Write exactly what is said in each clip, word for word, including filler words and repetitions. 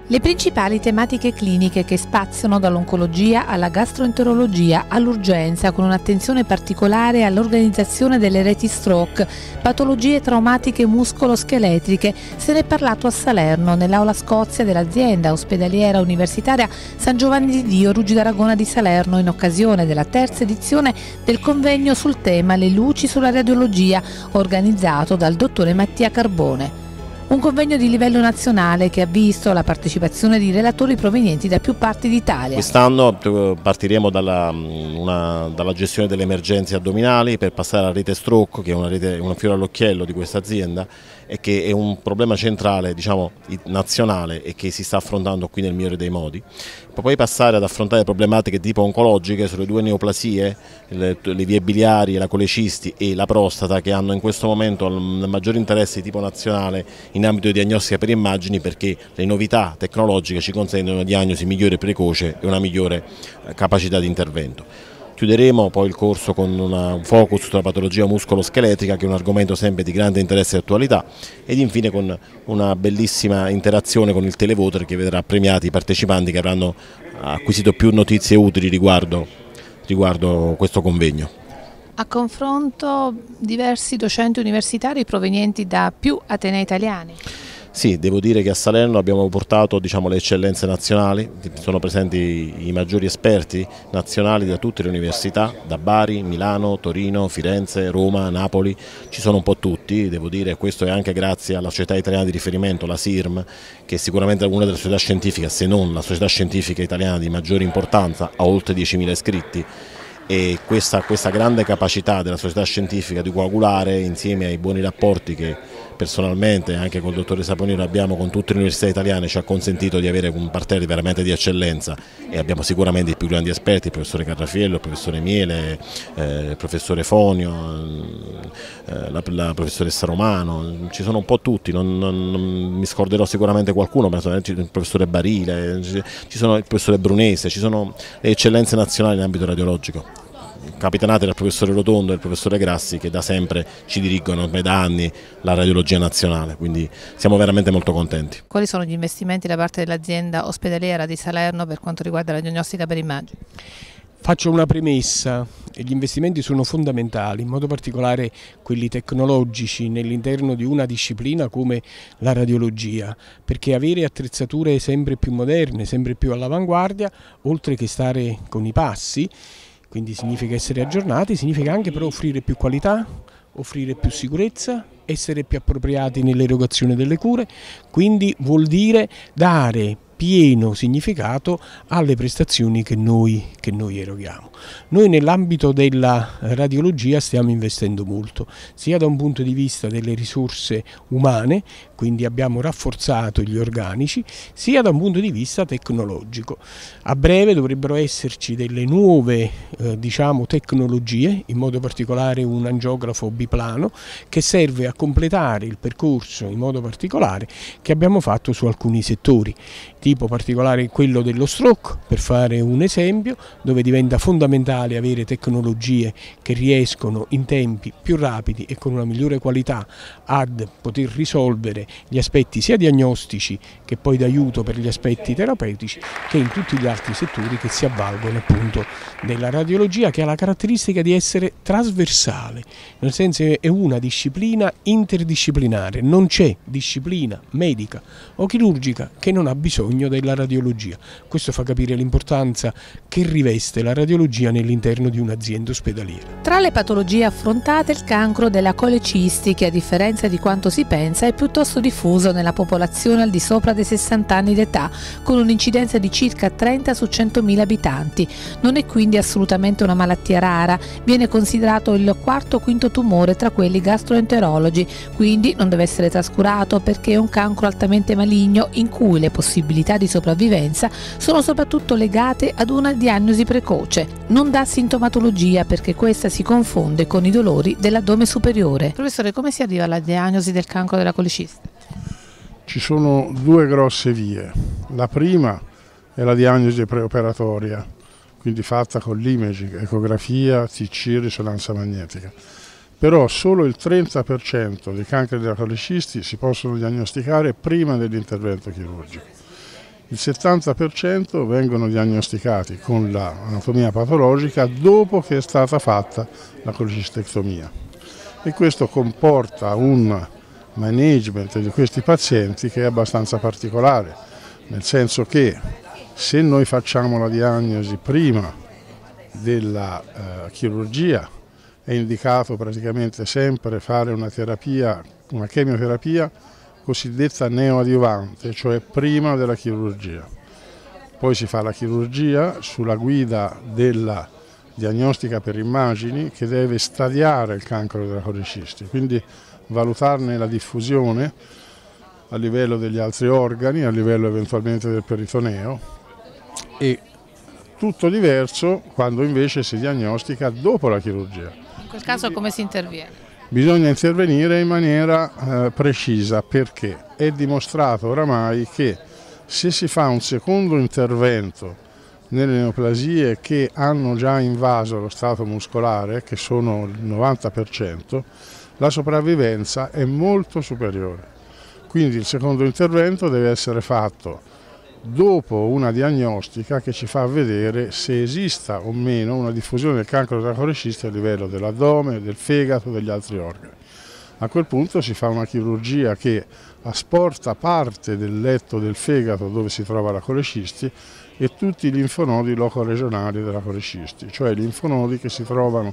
Le principali tematiche cliniche che spaziano dall'oncologia alla gastroenterologia all'urgenza, con un'attenzione particolare all'organizzazione delle reti stroke, patologie traumatiche muscoloscheletriche, se ne è parlato a Salerno nell'aula Scozia dell'azienda ospedaliera universitaria San Giovanni di Dio Rugi d'Aragona di Salerno, in occasione della terza edizione del convegno sul tema Le luci sulla radiologia, organizzato dal dottore Mattia Carbone. Un convegno di livello nazionale che ha visto la partecipazione di relatori provenienti da più parti d'Italia. Quest'anno partiremo dalla, una, dalla gestione delle emergenze addominali per passare alla rete stroke, che è una rete, un fiore all'occhiello di questa azienda e che è un problema centrale, diciamo, nazionale e che si sta affrontando qui nel migliore dei modi. Poi passare ad affrontare problematiche tipo oncologiche sulle due neoplasie, le, le vie biliari, la colecisti e la prostata, che hanno in questo momento il maggior interesse di tipo nazionale in ambito di diagnostica per immagini, perché le novità tecnologiche ci consentono una diagnosi migliore e precoce e una migliore capacità di intervento. Chiuderemo poi il corso con una, un focus sulla patologia muscoloscheletrica, che è un argomento sempre di grande interesse e attualità, ed infine con una bellissima interazione con il televoter, che vedrà premiati i partecipanti che avranno acquisito più notizie utili riguardo, riguardo questo convegno. A confronto diversi docenti universitari provenienti da più atenei italiani. Sì, devo dire che a Salerno abbiamo portato, diciamo, le eccellenze nazionali, sono presenti i maggiori esperti nazionali da tutte le università, da Bari, Milano, Torino, Firenze, Roma, Napoli, ci sono un po' tutti, devo dire, questo è anche grazie alla società italiana di riferimento, la S I R M, che è sicuramente una delle società scientifiche, se non la società scientifica italiana di maggiore importanza, ha oltre diecimila iscritti. E questa, questa grande capacità della società scientifica di coagulare, insieme ai buoni rapporti che personalmente anche col dottore Saponiro abbiamo con tutte le università italiane, ci ha consentito di avere un parterre veramente di eccellenza, e abbiamo sicuramente i più grandi esperti, il professore Carrafiello, il professore Miele, eh, il professore Fonio, eh, la, la professoressa Romano, ci sono un po' tutti, non, non, non mi scorderò sicuramente qualcuno, ma il professore Barile, ci sono il professore Brunese, ci sono le eccellenze nazionali in ambito radiologico, capitanate dal professore Rotondo e il professore Grassi, che da sempre ci dirigono da anni la radiologia nazionale, quindi siamo veramente molto contenti. Quali sono gli investimenti da parte dell'azienda ospedaliera di Salerno per quanto riguarda la diagnostica per immagini? Faccio una premessa: gli investimenti sono fondamentali, in modo particolare quelli tecnologici nell'interno di una disciplina come la radiologia, perché avere attrezzature sempre più moderne, sempre più all'avanguardia, oltre che stare con i passi, quindi significa essere aggiornati, significa anche però offrire più qualità, offrire più sicurezza, essere più appropriati nell'erogazione delle cure, quindi vuol dire dare pieno significato alle prestazioni che noi, che noi eroghiamo. Noi nell'ambito della radiologia stiamo investendo molto, sia da un punto di vista delle risorse umane, quindi abbiamo rafforzato gli organici, sia da un punto di vista tecnologico. A breve dovrebbero esserci delle nuove eh, diciamo, tecnologie, in modo particolare un angiografo biplano, che serve a completare il percorso in modo particolare che abbiamo fatto su alcuni settori, tipo particolare quello dello stroke, per fare un esempio, dove diventa fondamentale avere tecnologie che riescono in tempi più rapidi e con una migliore qualità ad poter risolvere gli aspetti sia diagnostici che poi d'aiuto per gli aspetti terapeutici, che in tutti gli altri settori che si avvalgono appunto della radiologia, che ha la caratteristica di essere trasversale, nel senso che è una disciplina interdisciplinare, non c'è disciplina medica o chirurgica che non ha bisogno della radiologia. Questo fa capire l'importanza che riveste la radiologia all'interno di un'azienda ospedaliera. Tra le patologie affrontate, il cancro della colecisti, che a differenza di quanto si pensa è piuttosto diffuso nella popolazione al di sopra dei sessanta anni d'età, con un'incidenza di circa trenta su centomila abitanti. Non è quindi assolutamente una malattia rara, viene considerato il quarto o quinto tumore tra quelli gastroenterologi, quindi non deve essere trascurato, perché è un cancro altamente maligno in cui le possibilità di sopravvivenza sono soprattutto legate ad una diagnosi precoce. Non dà sintomatologia, perché questa si confonde con i dolori dell'addome superiore. Professore, come si arriva alla diagnosi del cancro della colecista? Ci sono due grosse vie. La prima è la diagnosi preoperatoria, quindi fatta con l'imaging, ecografia, T C, risonanza magnetica. Però solo il trenta per cento dei cancri della colecisti si possono diagnosticare prima dell'intervento chirurgico. il settanta per cento vengono diagnosticati con l'anatomia patologica dopo che è stata fatta la colecistectomia, e questo comporta un management di questi pazienti che è abbastanza particolare, nel senso che se noi facciamo la diagnosi prima della eh, chirurgia è indicato praticamente sempre fare una terapia, una chemioterapia cosiddetta neoadiuvante, cioè prima della chirurgia. Poi si fa la chirurgia sulla guida della diagnostica per immagini che deve stadiare il cancro della colecisti, quindi valutarne la diffusione a livello degli altri organi, a livello eventualmente del peritoneo, e tutto diverso quando invece si diagnostica dopo la chirurgia. In quel caso come si interviene? Bisogna intervenire in maniera eh, precisa, perché è dimostrato oramai che se si fa un secondo intervento nelle neoplasie che hanno già invaso lo strato muscolare, che sono il novanta per cento, la sopravvivenza è molto superiore. Quindi il secondo intervento deve essere fatto dopo una diagnostica che ci fa vedere se esista o meno una diffusione del cancro della colecisti a livello dell'addome, del fegato, degli altri organi. A quel punto si fa una chirurgia che asporta parte del letto del fegato dove si trova la colecisti e tutti i linfonodi locoregionali della colecisti, cioè i linfonodi che si trovano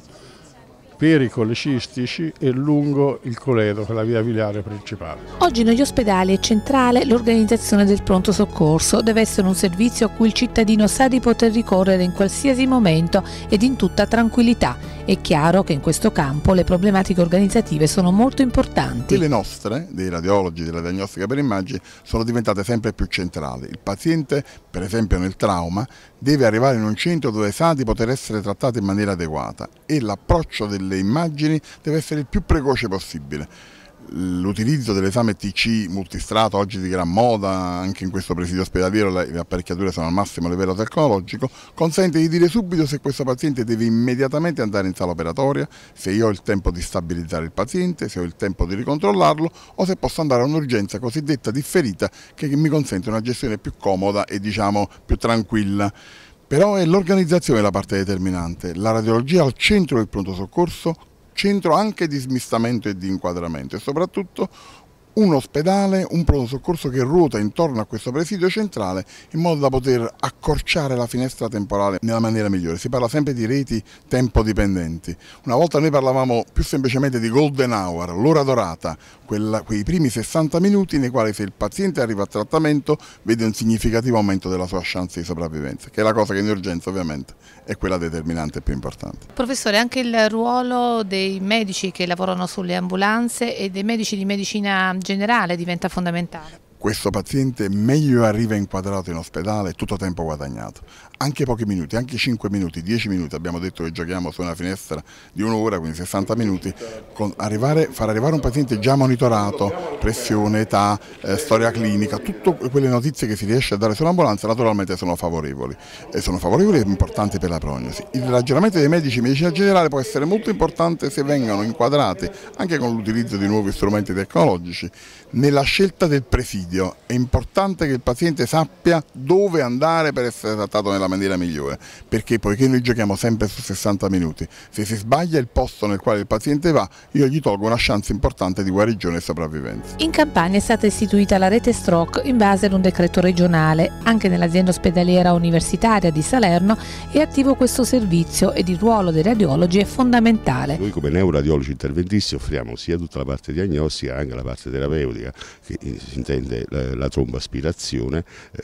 pericolacistici e lungo il coledo, che è la via biliare principale. Oggi negli ospedali è centrale l'organizzazione del pronto soccorso. Deve essere un servizio a cui il cittadino sa di poter ricorrere in qualsiasi momento ed in tutta tranquillità. È chiaro che in questo campo le problematiche organizzative sono molto importanti. Le nostre, dei radiologi della diagnostica per immagini, sono diventate sempre più centrali. Il paziente, per esempio nel trauma, deve arrivare in un centro dove sa di poter essere trattato in maniera adeguata e l'approccio delle immagini deve essere il più precoce possibile. L'utilizzo dell'esame T C multistrato, oggi di gran moda, anche in questo presidio ospedaliero le apparecchiature sono al massimo livello tecnologico, consente di dire subito se questo paziente deve immediatamente andare in sala operatoria, se io ho il tempo di stabilizzare il paziente, se ho il tempo di ricontrollarlo o se posso andare a un'urgenza cosiddetta differita che mi consente una gestione più comoda e diciamo più tranquilla. Però è l'organizzazione la parte determinante, la radiologia al centro del pronto soccorso, centro anche di smistamento e di inquadramento e soprattutto un ospedale, un pronto soccorso che ruota intorno a questo presidio centrale in modo da poter accorciare la finestra temporale nella maniera migliore. Si parla sempre di reti tempo dipendenti. Una volta noi parlavamo più semplicemente di golden hour, l'ora dorata, quella, quei primi sessanta minuti nei quali se il paziente arriva a trattamento vede un significativo aumento della sua chance di sopravvivenza, che è la cosa che in urgenza ovviamente è quella determinante e più importante. Professore, anche il ruolo dei medici che lavorano sulle ambulanze e dei medici di medicina generale diventa fondamentale. Questo paziente meglio arriva inquadrato in ospedale, tutto tempo guadagnato. Anche pochi minuti, anche cinque minuti, dieci minuti, abbiamo detto che giochiamo su una finestra di un'ora, quindi sessanta minuti, con arrivare, far arrivare un paziente già monitorato, pressione, età, eh, storia clinica, tutte quelle notizie che si riesce a dare sull'ambulanza naturalmente sono favorevoli. E sono favorevoli e importanti per la prognosi. Il ragionamento dei medici di medicina generale può essere molto importante se vengono inquadrati, anche con l'utilizzo di nuovi strumenti tecnologici, nella scelta del presidio. È importante che il paziente sappia dove andare per essere trattato nella maniera migliore, perché poiché noi giochiamo sempre su sessanta minuti, se si sbaglia il posto nel quale il paziente va, io gli tolgo una chance importante di guarigione e sopravvivenza. In Campania è stata istituita la rete stroke in base ad un decreto regionale. Anche nell'azienda ospedaliera universitaria di Salerno è attivo questo servizio ed il ruolo dei radiologi è fondamentale. Noi come neuroradiologi interventisti offriamo sia tutta la parte diagnostica, anche la parte terapeutica, che si intende la, la tromboaspirazione,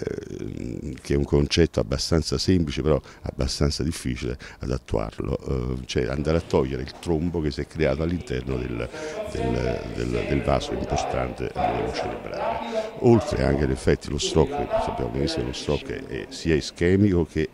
eh, che è un concetto abbastanza semplice però abbastanza difficile ad attuarlo, eh, cioè andare a togliere il trombo che si è creato all'interno del, del, del, del vaso importante a livello cerebrale. Oltre anche in effetti lo stroke, sappiamo benissimo che lo stroke è sia ischemico che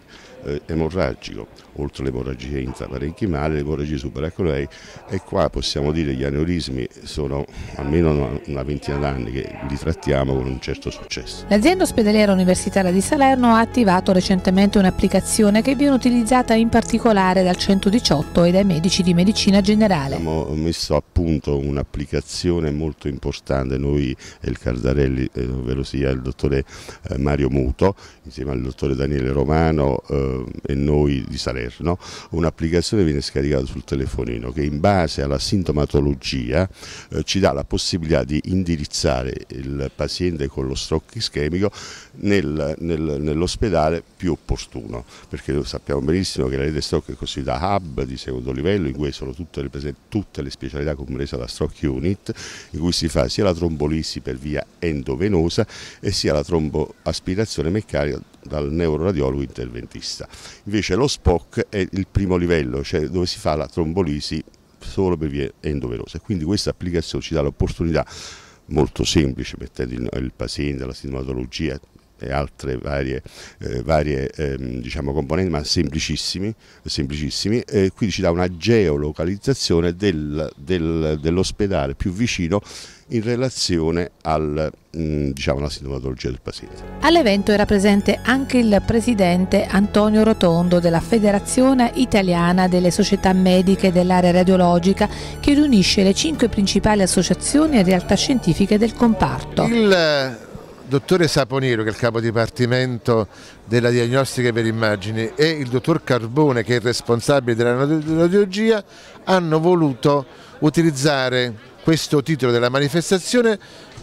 eh, emorragico, oltre l'emorragia intraparenchimale, l'emorragia subarachnoidea, e qua possiamo dire che gli aneurismi sono almeno una, una ventina d'anni che li trattiamo con un certo successo. L'azienda ospedaliera universitaria di Salerno ha attivato recentemente un'applicazione che viene utilizzata in particolare dal centodiciotto e dai medici di medicina generale. Abbiamo messo a punto un'applicazione molto importante, noi e il Cardarelli, eh, ovvero sia il dottore eh, Mario Muto, insieme al dottore Daniele Romano eh, e noi di Salerno. Un'applicazione viene scaricata sul telefonino che in base alla sintomatologia eh, ci dà la possibilità di indirizzare il paziente con lo stroke ischemico nel, nel, nell'ospedale più opportuno, perché noi sappiamo benissimo che la rete stroke è costituita da hub di secondo livello in cui sono tutte le, tutte le specialità, compresa la stroke unit, in cui si fa sia la trombolisi per via endovenosa e sia la tromboaspirazione meccanica dal neuroradiologo interventista. Invece lo S P O C è il primo livello, cioè dove si fa la trombolisi solo per via endovenosa, quindi questa applicazione ci dà l'opportunità molto semplice, mettendo il, il paziente, la sintomatologia e altre varie, eh, varie ehm, diciamo, componenti, ma semplicissimi, semplicissimi e quindi ci dà una geolocalizzazione del, del, dell'ospedale più vicino in relazione al, mh, diciamo, alla sintomatologia del paziente. All'evento era presente anche il presidente Antonio Rotondo della Federazione Italiana delle Società Mediche dell'Area Radiologica, che riunisce le cinque principali associazioni e realtà scientifiche del comparto. Il dottore Saponero, che è il capo dipartimento della diagnostica per immagini, e il dottor Carbone, che è il responsabile della radiologia, hanno voluto utilizzare questo titolo della manifestazione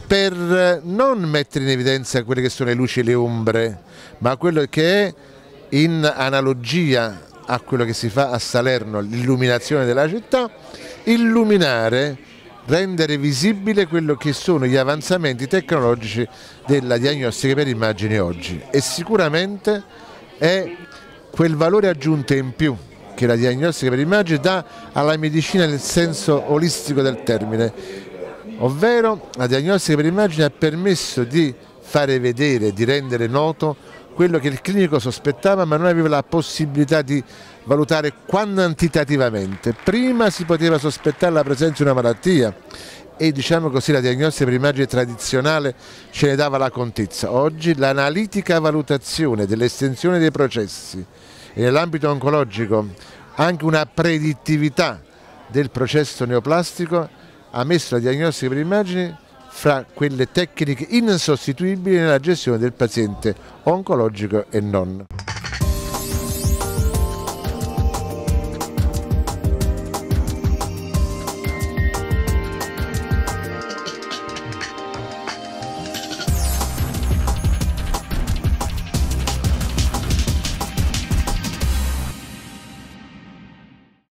per non mettere in evidenza quelle che sono le luci e le ombre, ma quello che è, in analogia a quello che si fa a Salerno, l'illuminazione della città, illuminare, rendere visibile quello che sono gli avanzamenti tecnologici della diagnostica per immagini oggi, e sicuramente è quel valore aggiunto in più che la diagnostica per immagini dà alla medicina nel senso olistico del termine, ovvero la diagnostica per immagini ha permesso di fare vedere, di rendere noto quello che il clinico sospettava ma non aveva la possibilità di valutare quantitativamente. Prima si poteva sospettare la presenza di una malattia e, diciamo così, la diagnostica per immagine tradizionale ce ne dava la contezza. Oggi l'analitica valutazione dell'estensione dei processi e nell'ambito oncologico anche una predittività del processo neoplastico ha messo la diagnostica per immagini fra quelle tecniche insostituibili nella gestione del paziente oncologico e non.